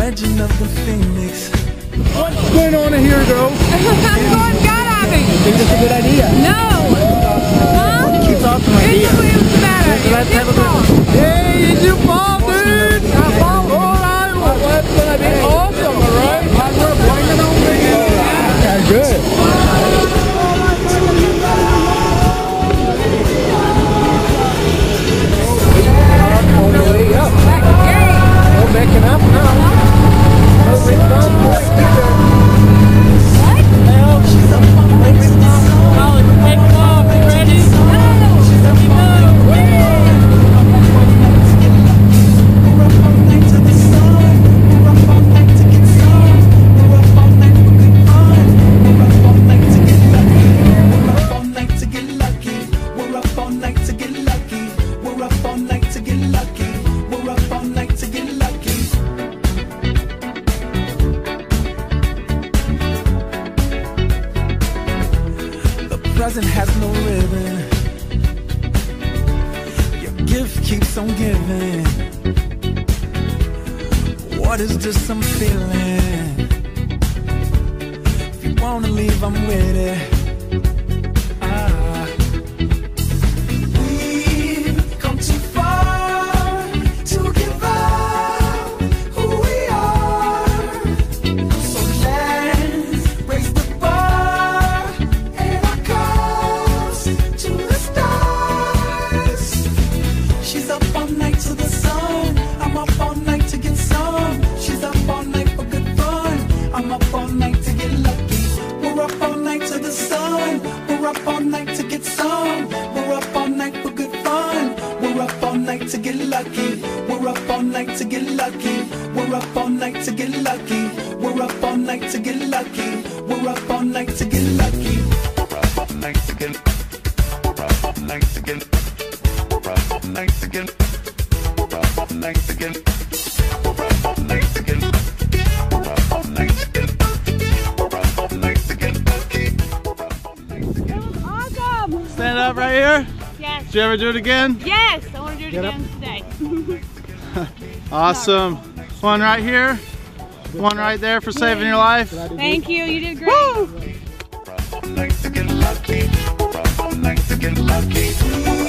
legend of the phoenix. What's going on here, girl? I'm going skydiving. Think that's a good idea? No. Huh? Keep talking like It's the matter. Let's have a good. Hey, it's your fault, dude. I fall all right. What's gonna be awesome, alright? We're blaming on me. Yeah, good. On the way up. We're backing up now. Present has no ribbon. Your gift keeps on giving. What is this I'm feeling? If you wanna leave, I'm with it. We've come too far to give up who we are. So let's raise the bar and our cause to the stars. She's up all night to the sun. I'm up all night to get some. She's up all night for good fun. I'm up all night to get lucky. We're up all night to the sun. We're up all night to get some. We're up all night for good fun. We're up all night to get lucky. We're up all night to get lucky. We're up all night to get lucky. We're up all night to get lucky. We're up all night to get lucky. We're up all night to get. We're up all night to get. We're up all night to get. We're up all night to get. We're up all night to get. We're up all night to get. We're up all night to get lucky. We're up all night to get. Awesome. Stand up right here. Yes. Did you ever do it again? Yes. I want to do it Get again today. Awesome. One right here. One right there for saving your life. Thank you. You did great. Woo! We're up all night to get lucky. We're up all night to get lucky.